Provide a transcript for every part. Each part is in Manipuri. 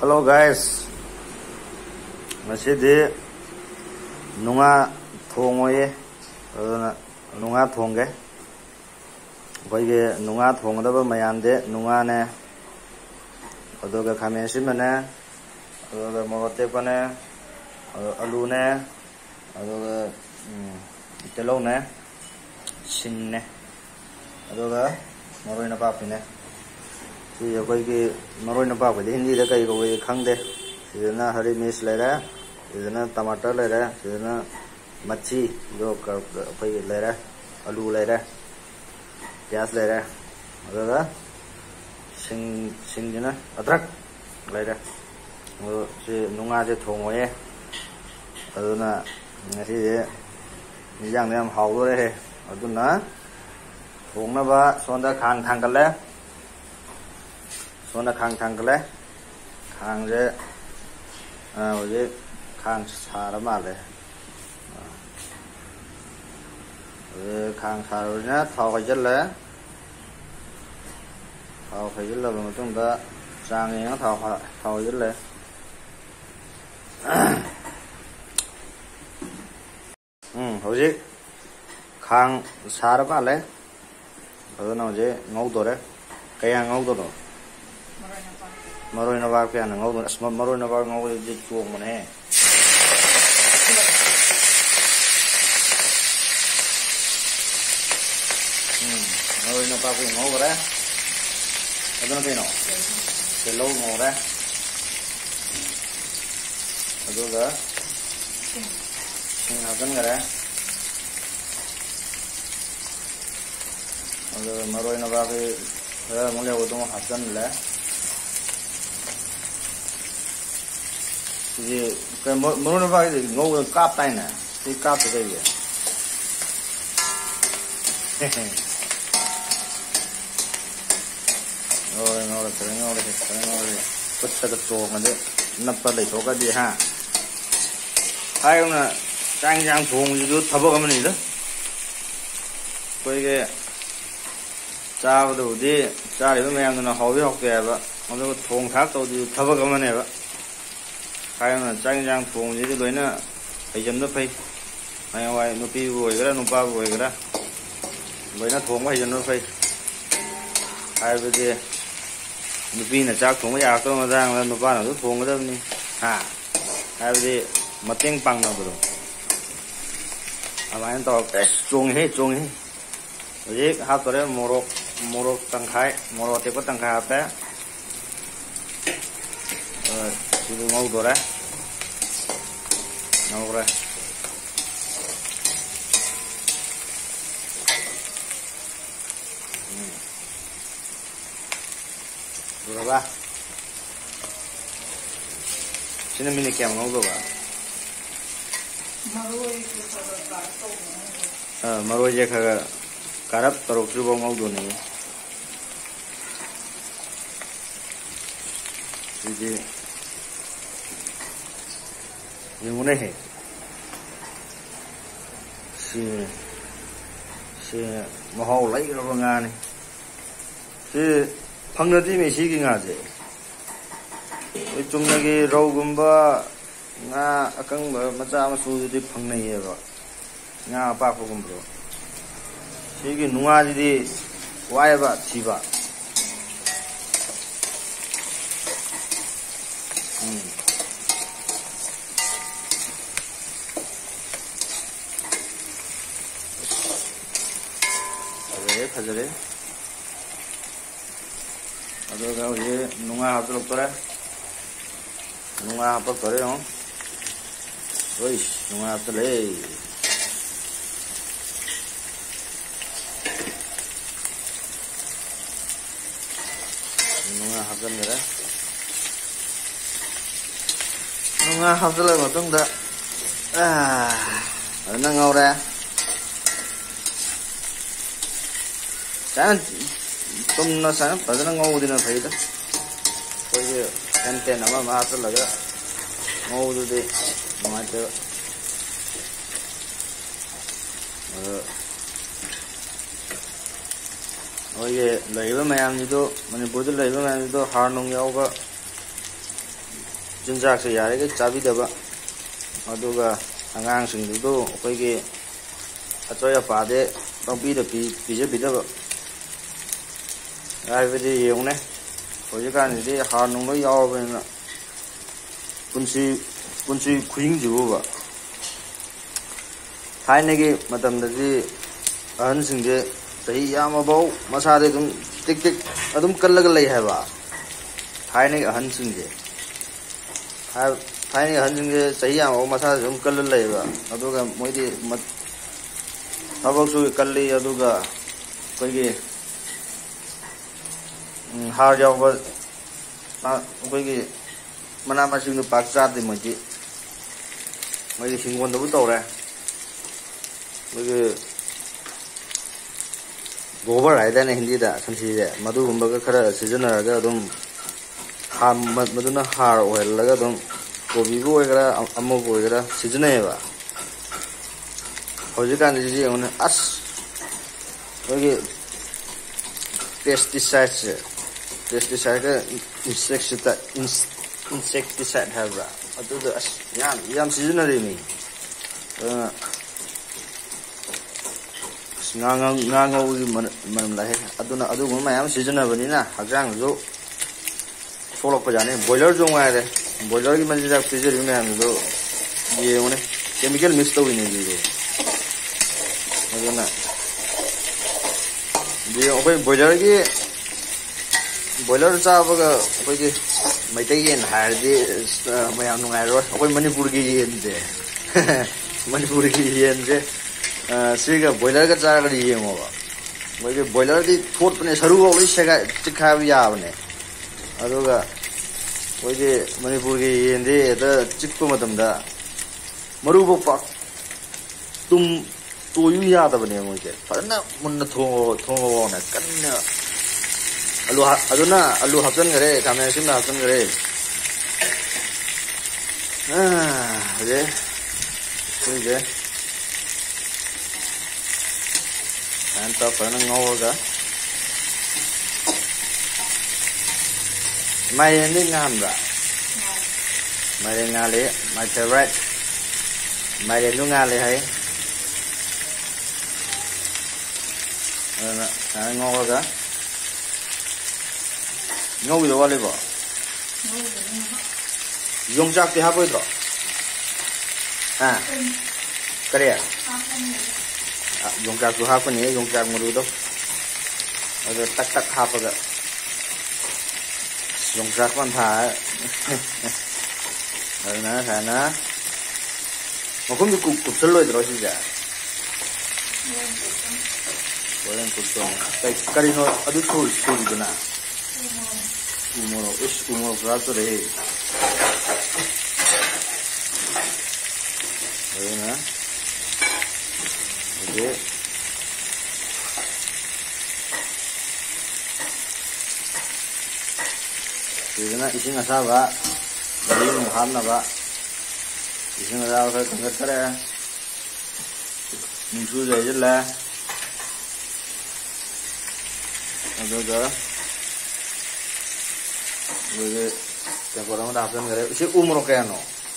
Hello guys, masih nunga thongoye, nunga thongge. Koige nunga thongdaba mayamde nunga ne, adoga khameshi mane, adoga morote pane, alu ne, adoga telau ne, sing ne, adoga maroi na papi ne. Thì coi cái maroi na pa phải hindi ra kai ko khang de sidana hari mirs le ra sidana tomato le ra sidana machi jo kai le ra alu le ra pyas le ra adaga sing jana adrak le ra o si nunga je thongoye aduna ngasi je yang ne am hau lo re aduna thongna ba sonda khang thang kal Sona khang le khang je oje khang sara male khang sara na thau khai jal le ba tung da sang yang thau jal le oje khang sara male aduna oje ngau do re kaya ngau do Maroi na ba kaya na ngau maroi na ba ngau je chuông mo ne maroi na ba ko ngau ra aduna kay no se lo ngau ra aduga sing hagan gara adu maroi na ba ke mo le udong hasan le Thì cái món nó vai thì ngô cáp tay nè, cái cáp từ đây vậy. Rồi ngô rồi, bắt cái trộn mà đấy, nắp vào để cho cái gì ha. Hai ông là trang thùng gì đó thắp vào cái này đó. Cái cha vào đầu đi, cha để mấy em nó học biết học kèm vậy, nó thùng thác đầu đi thắp vào cái này vậy. Hai là trang thùng gì đấy nữa phải chấm nước phi hay ngoài nó pi rồi cái đó nó ba rồi cái đó với nó thùng phải chấm nước phi hai bây giờ nó pi là chắc thùng cái áo tôi mà rằng là nó ba là nước thùng cái đó đi hai bây giờ mà tiếng bằng nào rồi anh tao chuông hết rồi hát tôi đấy moro tăng khai moro thì có tăng khai hấp đấy Itu ngau do ra ngau ra do ba sini mini kem ngau do ba maroi je kha karap tarok su bo ngau do ni jadi những cái này xe mà họ lấy cái vào Nga này cái phăng ra thì mình xí cái Nga gì cái chung này cái rau gumba Nga akang mà cha mà su thì phăng này vậy Nga ba có gumba xí cái Nga gì thì quay ba chỉ ba Fajare adoga oye nunga haplok tore nunga haplok tore no oish nunga haple nunga haplan gara nunga haple matong da ana ngau ra Sáng tôm nó sáng phải nó ngô thì nó phải đó, coi như anh nào mà rất là cái ngô đi mà chơi Oye, lấy với mày ăn gì đó, mình bố tôi lấy với mày gì đó, hà nông nhau cơ, ꯆꯤꯟꯖꯥꯛꯁꯦ ꯌꯥꯔꯤꯈꯩ ꯆꯥꯕꯤꯗꯕ ꯑꯗꯨꯒ ꯑꯉꯥꯡꯁꯤꯡꯗꯨꯗꯨ ꯑꯩꯈꯣꯏꯒꯤ ꯑꯆꯣꯏ ꯑꯄꯥꯗꯤ ꯄꯪꯄꯤꯗ ꯄꯤꯖꯕꯤꯗꯕ ꯍꯥꯏꯕꯗꯤ ꯌꯦꯡꯉꯨꯅꯦ ꯍꯧꯖꯤꯛꯀꯥꯟꯁꯤꯗꯤ ꯍꯥꯔ ꯅꯨꯡ ꯂꯣꯏ ꯌꯥꯎꯔꯕꯅꯤꯅ ꯄꯨꯟꯁꯤ ꯈꯨꯍꯤꯡꯁꯤꯕꯨꯕ ꯊꯥꯏꯅꯒꯤ ꯃꯇꯝꯗꯗꯤ ꯑꯍꯟꯁꯤꯡꯁꯦ ꯆꯍꯤ ꯌꯥꯝꯃꯐꯥꯎ ꯃꯁꯥꯗꯤ ꯑꯗꯨꯝ ꯇꯤꯛ ꯇꯤꯛ ꯑꯗꯨꯝ ꯀꯜꯂꯒ ꯂꯩ ꯍꯥꯏꯕ ꯊꯥꯏꯅꯒꯤ ꯑꯍꯟꯁꯤꯡꯁꯦ ꯆꯍꯤ ꯌꯥꯝꯃꯐꯥꯎ ꯃꯁꯥꯗ ꯑꯗꯨꯝ ꯀꯜꯂ ꯂꯩꯌꯦꯕ ꯑꯗꯨꯒ ꯃꯣꯏꯗꯤ ꯊꯕꯛꯁꯨ ꯀꯜꯂꯤ ꯑꯗꯨꯒ ꯑꯩꯈꯣꯏꯒꯤ ꯍꯥꯔ ꯌꯥꯎꯕ ꯑꯩꯈꯣꯏꯒꯤ ꯃꯅꯥ ꯃꯁꯤꯡꯗꯨ ꯄꯥꯛ ꯆꯥꯗꯦ ꯃꯣꯏꯗꯤ ꯍꯤꯡꯒꯣꯜꯗꯕꯨ ꯇꯧꯔꯦ ꯑꯩꯈꯣꯏꯒꯤ ꯒꯣꯕꯔ ꯍꯥꯏꯗꯥꯏꯅꯦ ꯍꯤꯟꯗꯤꯗ ꯁꯟꯊꯤꯁꯦ ꯃꯗꯨꯒꯨꯝꯕꯒ ꯈꯔ ꯁꯤꯖꯤꯟꯅꯔꯒ ꯑꯗꯨꯝ ꯃꯗꯨꯅ ꯍꯥꯔ ꯑꯣꯏꯍꯜꯂꯒ ꯑꯗꯨꯝ ꯀꯣꯕꯤꯕꯨ ꯑꯣꯏꯒꯦꯔꯥ ꯑꯃꯕꯨ ꯑꯣꯏꯒꯦꯔꯥ ꯁꯤꯖꯤꯟꯅꯩꯌꯦꯕ ꯍꯧꯖꯤꯛꯀꯥꯟꯗꯗꯤ ꯌꯦꯡꯉꯨꯅꯦ ꯑꯁ ꯑꯩꯈꯣꯏꯒꯤ ꯄꯦꯁꯇꯤꯁꯥꯏꯠꯀ ꯏꯟꯁꯦꯛꯇꯤꯁꯥꯏꯠ ꯍꯥꯏꯕ꯭ꯔꯥ ꯑꯗꯨꯗ ꯑꯁ ꯌꯥꯝ ꯁꯤꯖꯤꯟꯅꯔꯤꯅꯤ ꯑꯗꯨꯅ ꯉꯥ ꯉꯧꯕꯒꯤ ꯃꯅꯝ ꯂꯥꯛꯑꯦ ꯑꯗꯨꯅ ꯑꯗꯨꯒꯨꯝꯕ ꯃꯌꯥꯝ ꯁꯤꯖꯤꯟꯅꯕꯅꯤꯅ ꯍꯛꯆꯥꯡꯁꯨ ꯁꯣꯛꯂꯛꯄꯖꯥꯠꯅꯤ ꯕꯣꯏꯂꯔꯁꯨ ꯉꯥꯏꯔꯦ ꯕꯣꯏꯂꯔꯒꯤ ꯃꯆꯤꯟꯖꯥꯛ ꯄꯤꯖꯔꯤꯕ ꯃꯌꯥꯝꯗꯨ ꯌꯦꯡꯉꯨꯅꯦ ꯀꯦꯃꯤꯀꯦꯜ ꯃꯤꯛꯁ ꯇꯧꯔꯤꯅꯦ ꯑꯗꯨꯗꯣ ꯑꯗꯨꯅ ꯑꯩꯈꯣꯏ ꯕꯣꯏꯂꯔ ꯆꯥꯕꯒ ꯑꯩꯈꯣꯏꯒꯤ ꯃꯩꯇꯩ ꯌꯦꯟ ꯍꯥꯏꯔꯗꯤ ꯃꯌꯥꯝ ꯅꯨꯡꯉꯥꯏꯔꯣꯏ ꯑꯩꯈꯣꯏ ꯃꯅꯤꯄꯨꯔꯒꯤ ꯌꯦꯟꯁꯦ ꯁꯤꯒ ꯕꯣꯏꯂꯔꯒ ꯆꯥꯔꯒꯗꯤ ꯌꯦꯡꯉꯣꯕ ꯃꯣꯏꯒꯤ ꯕꯣꯏꯂꯔꯗꯤ ꯊꯣꯠꯄꯅꯦ ꯁꯔꯨꯐꯥꯎ ꯂꯣꯏ ꯆꯤꯛꯈꯥꯏꯕ ꯌꯥꯕꯅꯦ ꯑꯗꯨꯒ ꯑꯩꯈꯣꯏꯒꯤ ꯃꯅꯤꯄꯨꯔꯒꯤ ꯌꯦꯟꯗꯤ ꯍꯦꯛꯇ ꯆꯤꯛꯄ ꯃꯇꯝꯗ ꯃꯔꯨꯐꯥꯎ ꯄꯥꯛ ꯇꯣꯏꯌꯨ ꯌꯥꯗꯕꯅꯦ ꯃꯣꯏꯁꯦ ꯐꯖꯅ ꯃꯨꯟꯅ ꯊꯣꯡꯉꯣꯅ ꯀꯟꯅ ꯑꯂꯨ ꯍꯥꯞꯆꯤꯟꯈ꯭ꯔꯦ ꯈꯥꯃꯦꯟ ꯑꯁꯤꯟꯕ ꯍꯥꯞꯆꯤꯟꯈ꯭ꯔꯦ ꯍꯧꯖꯤꯛ ꯁꯤꯁꯦ ꯁꯨꯃꯥꯏꯅ ꯇꯧꯔ ꯐꯖꯅ ꯉꯧꯔꯒ ꯃꯥꯏꯔꯦꯟꯗꯤ ꯉꯥꯟꯕ꯭ꯔꯥ ꯃꯥꯏꯔꯦꯟ ꯉꯥꯜꯂꯤ ꯃꯥꯏ ꯐꯦꯚꯣꯔꯥꯏꯠ ꯃꯥꯏꯔꯦꯟꯁꯨ ꯉꯥꯜꯂꯤ ꯍꯥꯏ ꯑꯗꯨꯅ ꯁꯨꯃꯥꯏꯅ ꯉꯧꯔꯒ ꯉꯧꯒꯤꯗ ꯋꯥꯠꯂꯤꯕꯣ ꯌꯣꯡꯆꯥꯛꯇꯤ ꯍꯥꯞꯄꯣꯏꯗ꯭ꯔꯣ ꯀꯔꯤ ꯌꯣꯡꯆꯥꯛꯁꯨ ꯍꯥꯞꯀꯅꯤ ꯌꯣꯡꯆꯥꯛ ꯃꯔꯨꯗꯣ ꯑꯗꯨ ꯇꯛ ꯍꯥꯞꯄꯒ ꯌꯣꯡꯆꯥꯛ ꯄꯟꯊꯥ ꯑꯗꯨꯅ ꯁꯨꯃꯥꯏꯅ ꯃꯈꯨꯝꯗꯤ ꯀꯨꯞꯁꯜꯂꯣꯏꯗ꯭ꯔꯣ ꯁꯤꯁꯦ ꯍꯣꯔꯦꯟ ꯀꯨꯞꯁꯣꯅꯤ ꯀꯔꯤꯅꯣ ꯑꯗꯨ ꯁꯨꯔꯤꯗꯨꯅ ꯎ ꯃꯣꯔꯣꯛ ꯍꯥꯞꯇꯣꯔꯦ ꯑꯗꯨꯅ ꯍꯧꯖꯤꯛ ꯁꯤꯗꯅ ꯏꯁꯤꯡ ꯑꯁꯥꯕ ꯃꯍꯤ ꯅꯨꯡ ꯍꯥꯞꯅꯕ ꯏꯁꯤꯡ ꯑꯁꯥꯕ ꯈꯔ ꯊꯥꯡꯒꯠꯈ꯭ꯔꯦ ꯅꯨꯡꯁꯨ ꯍꯩꯖꯤꯜꯂꯦ ꯑꯗꯨꯒ ꯑꯩꯈꯣꯏꯒꯤ ꯇꯦꯡꯀꯣꯠ ꯑꯃꯗ ꯍꯥꯞꯆꯤꯟꯈ꯭ꯔꯦ ꯁꯤ ꯎ ꯃꯣꯔꯣꯛ ꯀꯌꯥꯅꯣ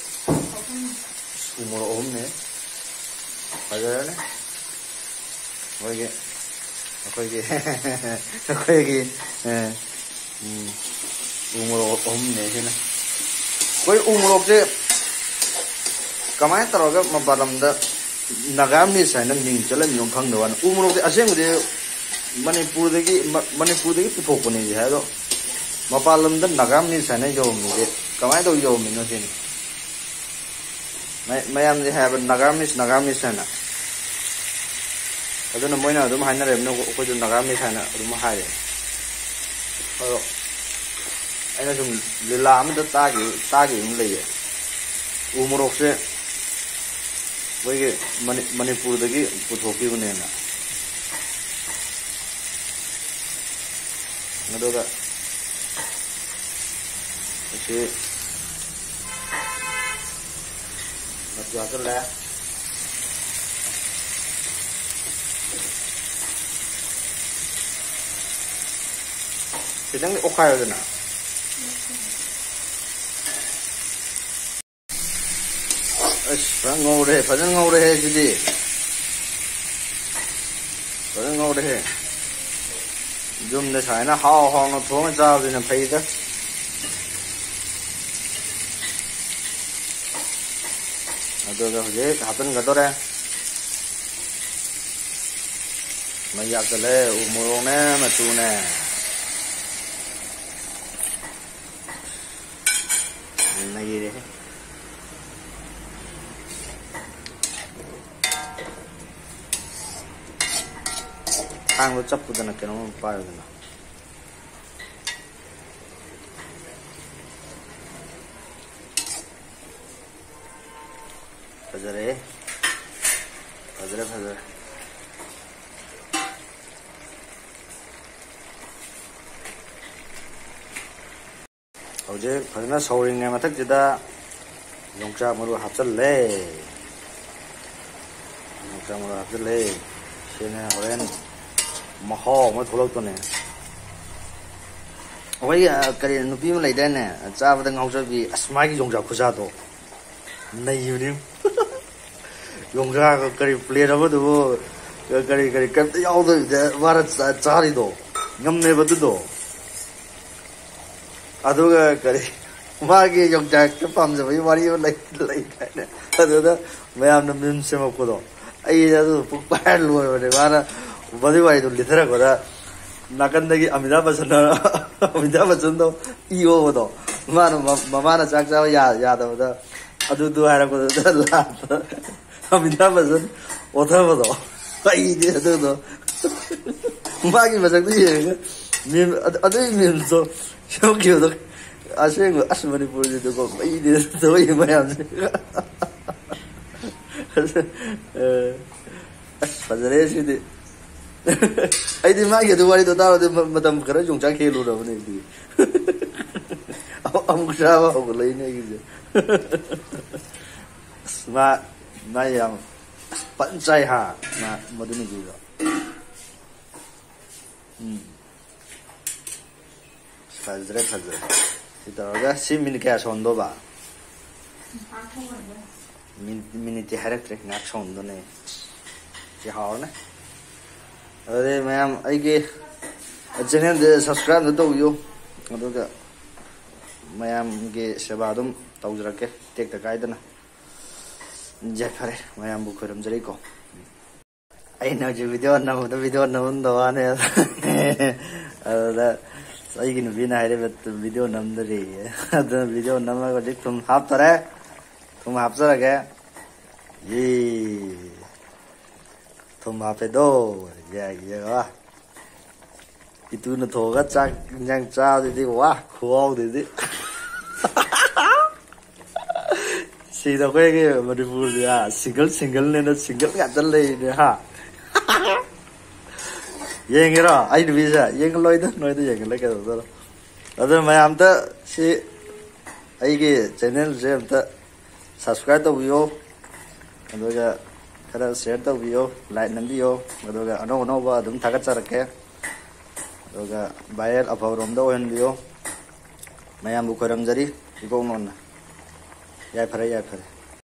ꯎ ꯃꯣꯔꯣꯛ 3ꯅꯦ ꯐꯖꯔꯅꯤ ꯑꯩꯈꯣꯏꯒꯤ ꯎ ꯃꯣꯔꯣꯛ 3ꯅꯦ ꯁꯤꯅ ꯑꯩꯈꯣꯏ ꯎ ꯃꯣꯔꯣꯛꯁꯦ ꯀꯃꯥꯏꯅ ꯇꯧꯔꯒ ꯃꯄꯥꯟ ꯂꯝꯗ ꯅꯥꯒꯥꯃꯤꯁ ꯍꯥꯏꯅ ꯃꯤꯡ ꯆꯠꯂꯝꯃꯤꯅꯣ ꯈꯪꯗꯕꯅꯤ ꯎ ꯃꯣꯔꯣꯛꯁꯦ ꯑꯁꯦꯡꯕꯗꯤ ꯃꯅꯤꯄꯨꯔꯗꯒꯤ ꯄꯨꯊꯣꯛꯄꯅꯦ ꯍꯥꯏꯗꯣ ꯃꯄꯥꯟ ꯂꯝꯗ ꯅꯥꯒꯥꯃꯤꯁ ꯍꯥꯏꯅ ꯌꯧꯔꯝꯃꯤꯁꯦ ꯀꯃꯥꯏꯅ ꯇꯧ ꯌꯧꯔꯝꯃꯤꯅꯣ ꯁꯤꯅꯤ ꯃꯌꯥꯝꯁꯦ ꯍꯥꯏꯕ ꯅꯥꯒꯥꯃꯤꯁ ꯍꯥꯏꯅ ꯑꯗꯨꯅ ꯃꯣꯏꯅ ꯑꯗꯨꯝ ꯍꯥꯏꯅꯔꯕꯅꯤꯅ ꯑꯩꯈꯣꯏꯁꯨ ꯅꯥꯒꯥꯃꯤꯁ ꯍꯥꯏꯅ ꯑꯗꯨꯝ ꯍꯥꯏꯔꯦ ꯑꯗꯣ ꯑꯩꯅ ꯁꯨꯝ ꯂꯤꯂꯥ ꯑꯃꯗ ꯇꯥꯈꯤꯕ ꯑꯃ ꯂꯩꯌꯦ ꯎ ꯃꯣꯔꯣꯛꯁꯦ ꯑꯩꯈꯣꯏꯒꯤ ꯃꯅꯤꯄꯨꯔꯗꯒꯤ ꯄꯨꯊꯣꯛꯈꯤꯕꯅꯦꯅ ꯑꯗꯨꯒ ꯑꯁꯤ ꯃꯆꯨ ꯍꯥꯞꯆꯤꯜꯂꯦ खितंग ओखायोदना Fazla ngore, fazla ngore he sidi. Fazla ngore he. Zum de china hao hao no thong cha de na phai da. Ado ga je hapan ga dore. Mai yak le u mo ne ma tu ne. Này gì đấy. Hang lo chấp của nó cái nó phải rồi nè. Phải rồi. 어제 그러나 서울에 마탁 지다 용자으로 합절래 시내 호렌 마호 뭐 돌아오더네 어이 그래 누비면 레이다네 짜버든 가우저비 아스마기 용자 구자도 네유님 용자가 그래 플레이하고도 그래 깜짝 야오도 와라 짜리도 냠내버도 아도가 그래 마게 용자 깜깜저 이 말이 레이다네 아도다 매암는 민세 먹고도 아이자도 북발로 그래 와라 버디와이도 리더라고다 나간다기 아미다바 전도 이오도 마는 마마나 작자와 야다보다 아두두 하라고 라 아미다바 전 오타보도 아이디도 마기 마작도 예 아들 민서 쇼기도 아시고 아시마니 보여주고 아이디도 이 뭐야지 파자레시디 아이디 마게도 와리도 따로도 마담 그래 용자 खेलु라 भने दी अमुक सावा हो लैने कि मा याम पञ्चाइ हा मा मदुनि जुगा फाजरे इतरगा 10 मिनिट क्या सोंदो बा मिनिट हारक्ट्रे ना सोंदो ने जे हाव ने अरे मैम आइगे चैनल दे सब्सक्राइब तो यो अदुगा मैम के सेवा दुम तौजरके टेक द गाइडना जे फरे मैम बु खरम जरी को आइना जे वीडियो नम दवाने अदा आइगे न बिना हारे वीडियो नम दरी अद वीडियो नम को देख तुम हाफ तरे तुम हाफ जरके ये तुम हाफे दो ये वाह itu nó thổ gắt chắc nhanh trao thì quá khô thì xì đâu cái mà đi vui gì à single nên nó single gạt chân lên nữa ha yên cái đó anh đi ra yên cái lối đó yên cái lấy cái đó đó mà em ta si ai cái channel em ta subscribe to video rồi cái share to video like nắm video rồi cái ano ba đúng thắc chắc cái rồi bayar apa rom do hen video mayam bu koram jari ibong non ya phare